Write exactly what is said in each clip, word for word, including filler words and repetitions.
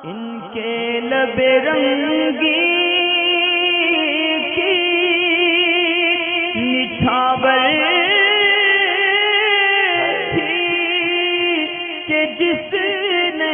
ان کے لب رنگی کی نچھاور تھی کہ جس نے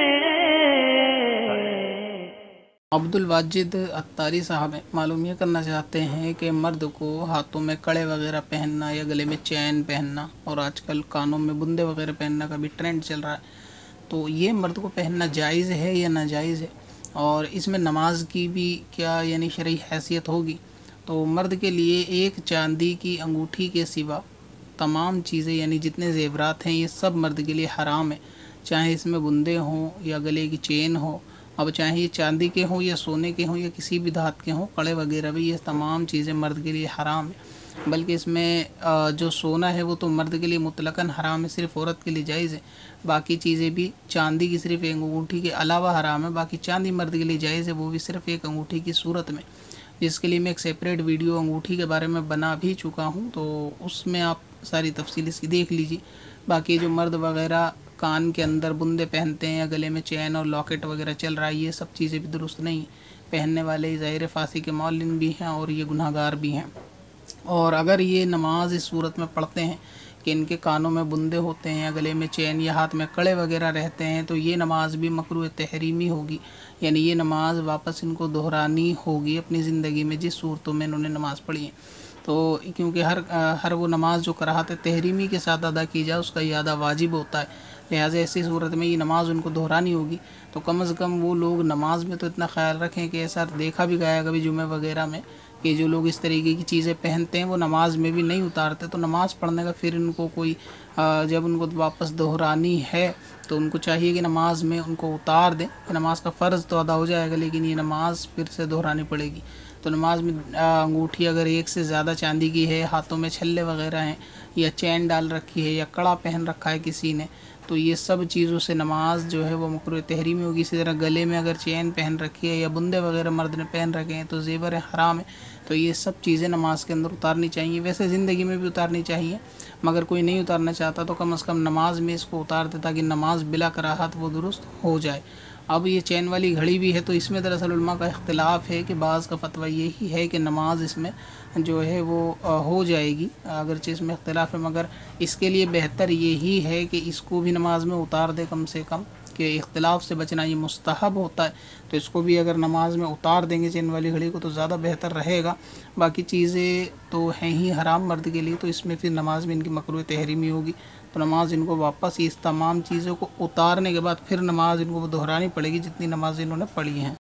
عبد الواجد عطاری صاحب معلوم یہ کرنا چاہتے ہیں کہ مرد کو ہاتھوں میں کڑے وغیرہ پہننا یا گلے میں چین پہننا اور آج کل کانوں میں بندے وغیرہ پہننا کا بھی ٹرینڈ چل رہا ہے، تو یہ مرد کو پہننا جائز ہے یا ناجائز ہے، اور اس میں نماز کی بھی کیا یعنی شرعی حیثیت ہوگی؟ تو مرد کے لیے ایک چاندی کی انگوٹھی کے سوا تمام چیزیں یعنی جتنے زیورات ہیں یہ سب مرد کے لیے حرام ہے، چاہے اس میں بندے ہوں یا گلے کی چین ہو، اب چاہے یہ چاندی کے ہوں یا سونے کے ہوں یا کسی بھی دھات کے ہوں، کڑے وغیرہ بھی، یہ تمام چیزیں مرد کے لیے حرام ہیں۔ بلکہ اس میں جو سونا ہے وہ تو مرد کے لیے مطلقاً حرام ہے، صرف عورت کے لیے جائز ہے، باقی چیزیں بھی چاندی کی صرف ایک انگوٹھی کے علاوہ حرام ہے، باقی چاندی مرد کے لیے جائز ہے، وہ بھی صرف ایک انگوٹھی کی صورت میں، جس کے لیے میں ایک سیپریٹ ویڈیو انگوٹھی کے بارے میں بنا بھی چکا ہوں، تو اس میں آپ ساری تفصیل اس کی دیکھ لیجیے۔ باقی جو مرد وغیرہ کان کے اندر بندے پہنتے ہیں یا گلے میں چین اور لاکٹ وغیرہ چل رہا ہے، یہ سب چیزیں بھی درست نہیں، پہننے والے ظاہر فاسق کے معلن بھی ہیں اور یہ گناہ گار بھی ہیں۔ اور اگر یہ نماز اس صورت میں پڑھتے ہیں کہ ان کے کانوں میں بندے ہوتے ہیں یا گلے میں چین یا ہاتھ میں کڑے وغیرہ رہتے ہیں، تو یہ نماز بھی مکروہ تحریمی ہوگی، یعنی یہ نماز واپس ان کو دہرانی ہوگی اپنی زندگی میں جس صورتوں میں انہوں نے نماز پڑھی ہے۔ تو کیونکہ ہر ہر وہ نماز جو کراہت تحریمی کے ساتھ ادا کی جائے اس کا اعادہ واجب ہوتا ہے، لہٰذا ایسی صورت میں یہ نماز ان کو دہرانی ہوگی، تو کم از کم وہ لوگ نماز میں تو اتنا خیال رکھیں کہ ایسا دیکھا بھی گیا کبھی جمعہ وغیرہ میں کہ جو لوگ اس طریقے کی چیزیں پہنتے ہیں وہ نماز میں بھی نہیں اتارتے، تو نماز پڑھنے کا پھر ان کو کوئی جب ان کو واپس دہرانی ہے تو ان کو چاہیے کہ نماز میں ان کو اتار دیں، نماز کا فرض تو ادا ہو جائے گا لیکن یہ نماز پھر سے دہرانی پڑے گی۔ تو نماز میں انگوٹھی اگر ایک سے زیادہ چاندی کی ہے، ہاتھوں میں چھلے وغیرہ ہیں یا چین ڈال رکھی ہے یا کڑا پہن رکھا ہے کسی نے، تو یہ سب چیزوں سے نماز جو ہے وہ مکروہ تحریمی ہوگی۔ اسی طرح گلے میں اگر چین پہن رکھی ہے یا بندے وغیرہ مرد نے پہن رکھے ہیں تو زیور حرام ہے، تو یہ سب چیزیں نماز کے اندر اتارنی چاہیے، ویسے زندگی میں بھی اتارنی چاہیے، مگر کوئی نہیں اتارنا چاہتا تو کم از کم نماز میں اس کو اتار دے تاکہ نماز بلا کراہت وہ درست ہو جائے۔ اب یہ چین والی گھڑی بھی ہے تو اس میں دراصل علماء کا اختلاف ہے کہ بعض کا فتویٰ یہی ہے کہ نماز اس میں جو ہے وہ ہو جائے گی، اگرچہ اس میں اختلاف ہے مگر اس کے لیے بہتر یہی ہے کہ اس کو بھی نماز میں اتار دے کم سے کم، کہ اختلاف سے بچنا یہ مستحب ہوتا ہے، تو اس کو بھی اگر نماز میں اتار دیں گے چین والی گھڑی کو تو زیادہ بہتر رہے گا۔ باقی چیزیں تو ہیں ہی حرام مرد کے لیے، تو اس میں پھر نماز میں ان کی مکروہ تحریمی ہوگی، تو نماز ان کو واپس اس تمام چیزوں کو اتارنے کے بعد پھر نماز ان کو دہرانی پڑے گی جتنی نماز انہوں نے پڑھی ہیں۔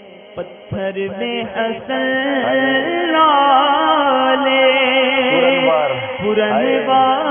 پتھر میں حسن لالے پرنوار